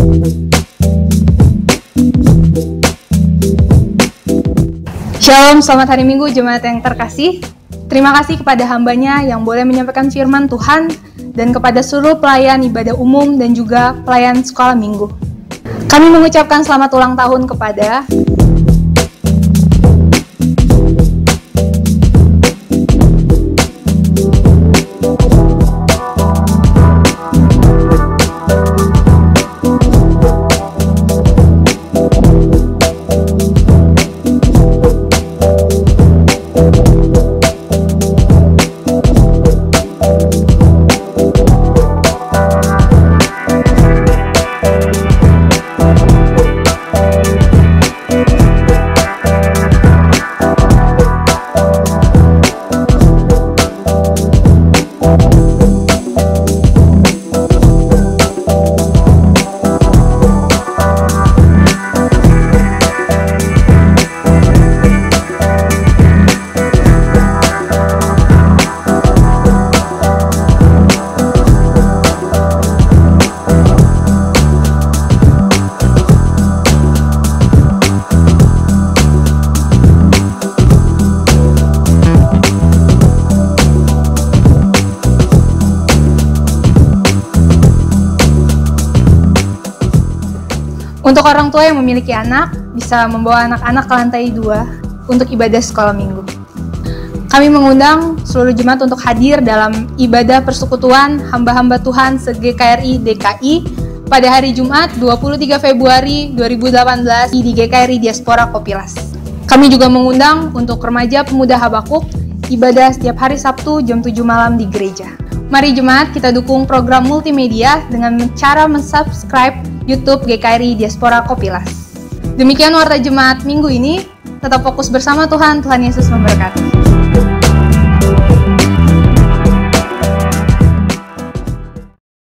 Shalom, selamat hari Minggu jemaat yang terkasih. Terima kasih kepada hambanya yang boleh menyampaikan firman Tuhan dan kepada seluruh pelayan ibadah umum dan juga pelayan sekolah minggu. Kami mengucapkan selamat ulang tahun kepada untuk orang tua yang memiliki anak, bisa membawa anak-anak ke lantai 2 untuk ibadah sekolah minggu. Kami mengundang seluruh jemaat untuk hadir dalam ibadah persekutuan hamba-hamba Tuhan se-GKRI DKI pada hari Jumat 23 Februari 2018 di GKRI Diaspora Kopilas. Kami juga mengundang untuk remaja pemuda Habakuk ibadah setiap hari Sabtu jam 7 malam di gereja. Mari jemaat kita dukung program multimedia dengan cara mensubscribe YouTube GKRI Diaspora Kopilas. Demikian warta jemaat minggu ini, tetap fokus bersama Tuhan. Tuhan Yesus memberkati.